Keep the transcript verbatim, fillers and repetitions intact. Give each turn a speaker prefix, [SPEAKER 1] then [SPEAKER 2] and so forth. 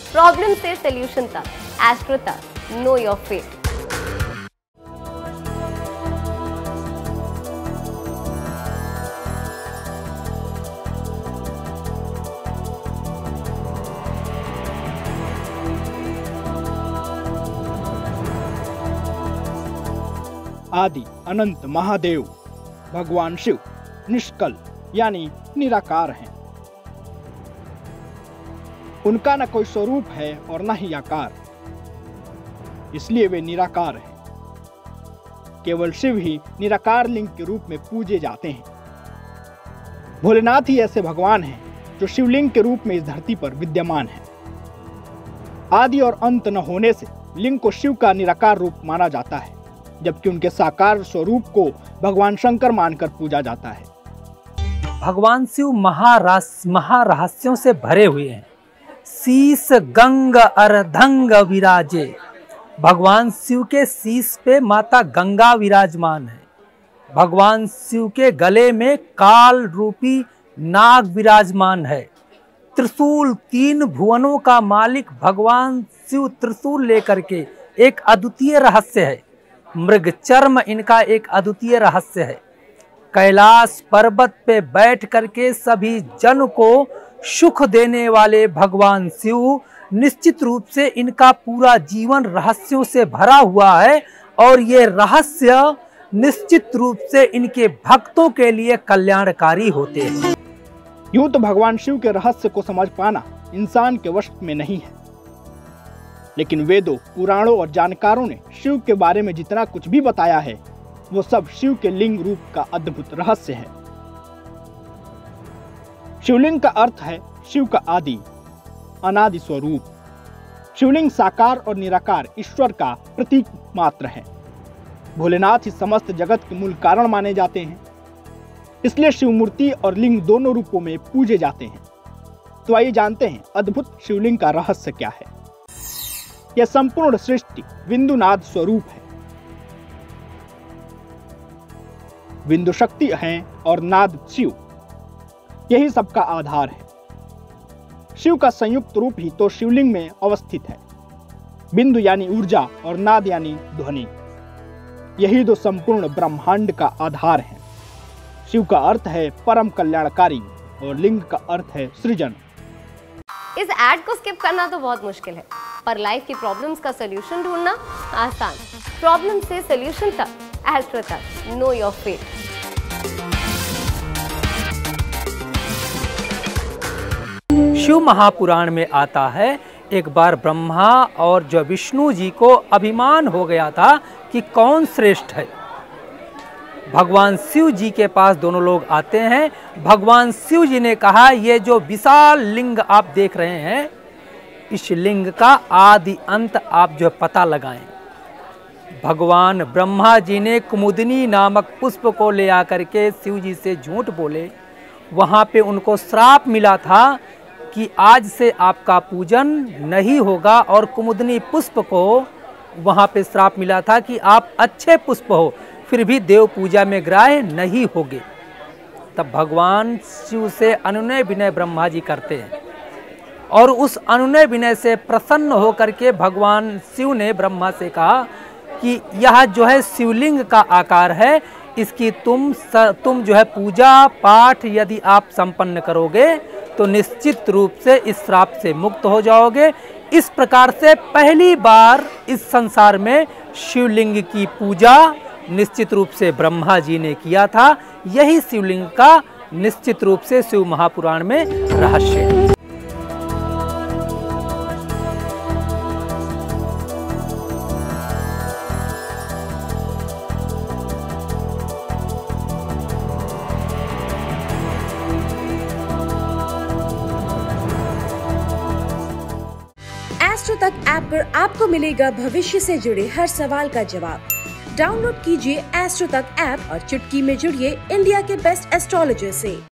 [SPEAKER 1] Problem से solution तक, astro तक, नो योर फेट।
[SPEAKER 2] आदि अनंत महादेव भगवान शिव निष्कल यानी निराकार हैं। उनका न कोई स्वरूप है और न ही आकार, इसलिए वे निराकार हैं। केवल शिव ही निराकार लिंग के रूप में पूजे जाते हैं। भोलेनाथ ही ऐसे भगवान हैं जो शिवलिंग के रूप में इस धरती पर विद्यमान हैं। आदि और अंत न होने से लिंग को शिव का निराकार रूप माना जाता है, जबकि उनके साकार स्वरूप को भगवान शंकर मानकर पूजा जाता है।
[SPEAKER 3] भगवान शिव महारास महारहस्यों से भरे हुए हैं। शीस गंग अर्धंग विराजे, भगवान शिव के शीस पे माता गंगा विराजमान है। भगवान शिव के गले में काल रूपी नाग विराजमान है। त्रिशूल, तीन भुवनों का मालिक भगवान शिव त्रिशूल लेकर के एक अद्वितीय रहस्य है। मृग चर्म इनका एक अद्वितीय रहस्य है। कैलाश पर्वत पे बैठ करके सभी जन को सुख देने वाले भगवान शिव, निश्चित रूप से इनका पूरा जीवन रहस्यों से भरा हुआ है और ये रहस्य निश्चित रूप से इनके भक्तों के लिए कल्याणकारी होते हैं।
[SPEAKER 2] यूं तो भगवान शिव के रहस्य को समझ पाना इंसान के वश में नहीं है, लेकिन वेदों, पुराणों और जानकारों ने शिव के बारे में जितना कुछ भी बताया है, वो सब शिव के लिंग रूप का अद्भुत रहस्य है। शिवलिंग का अर्थ है शिव का आदि, अनादि स्वरूप। शिवलिंग साकार और निराकार ईश्वर का प्रतीक मात्र है। भोलेनाथ ही समस्त जगत के मूल कारण माने जाते हैं, इसलिए शिव मूर्ति और लिंग दोनों रूपों में पूजे जाते हैं। तो आइए जानते हैं अद्भुत शिवलिंग का रहस्य क्या है। यह संपूर्ण सृष्टि बिंदुनाद स्वरूप है। बिंदु शक्ति है और नाद शिव, यही सबका आधार है। शिव का संयुक्त रूप ही तो शिवलिंग में अवस्थित है। बिंदु यानी ऊर्जा और नाद यानी ध्वनि, यही दो संपूर्ण ब्रह्मांड का आधार है। शिव का अर्थ है परम कल्याणकारी और लिंग का अर्थ है सृजन।
[SPEAKER 1] इस ऐड को स्किप करना तो बहुत मुश्किल है, पर लाइफ की प्रॉब्लम्स का सलूशन ढूंढना आसान। प्रॉब्लम से सलूशन तक, एस्ट्रो तक, know your fate.
[SPEAKER 3] Shiv Mahapuran में आता है, एक बार ब्रह्मा और जो विष्णु जी को अभिमान हो गया था कि कौन श्रेष्ठ है। भगवान शिव जी के पास दोनों लोग आते हैं। भगवान शिव जी ने कहा, ये जो विशाल लिंग आप देख रहे हैं, इस लिंग का आदि अंत आप जो पता लगाएं। भगवान ब्रह्मा जी ने कुमुदनी नामक पुष्प को ले आकर के शिव जी से झूठ बोले। वहाँ पे उनको श्राप मिला था कि आज से आपका पूजन नहीं होगा, और कुमुदनी पुष्प को वहाँ पे श्राप मिला था कि आप अच्छे पुष्प हो फिर भी देव पूजा में ग्राह्य नहीं होगे। तब भगवान शिव से अनुनय विनय ब्रह्मा जी करते हैं, और उस अनुनय विनय से प्रसन्न होकर के भगवान शिव ने ब्रह्मा से कहा कि यह जो है शिवलिंग का आकार है, इसकी तुम स, तुम जो है पूजा पाठ यदि आप संपन्न करोगे तो निश्चित रूप से इस श्राप से मुक्त हो जाओगे। इस प्रकार से पहली बार इस संसार में शिवलिंग की पूजा निश्चित रूप से ब्रह्मा जी ने किया था। यही शिवलिंग का निश्चित रूप से शिव महापुराण में रहस्य है।
[SPEAKER 4] एस्ट्रो तक ऐप पर आपको मिलेगा भविष्य से जुड़े हर सवाल का जवाब। डाउनलोड कीजिए एस्ट्रो तक ऐप और चुटकी में जुड़िए इंडिया के बेस्ट एस्ट्रोलॉजर से।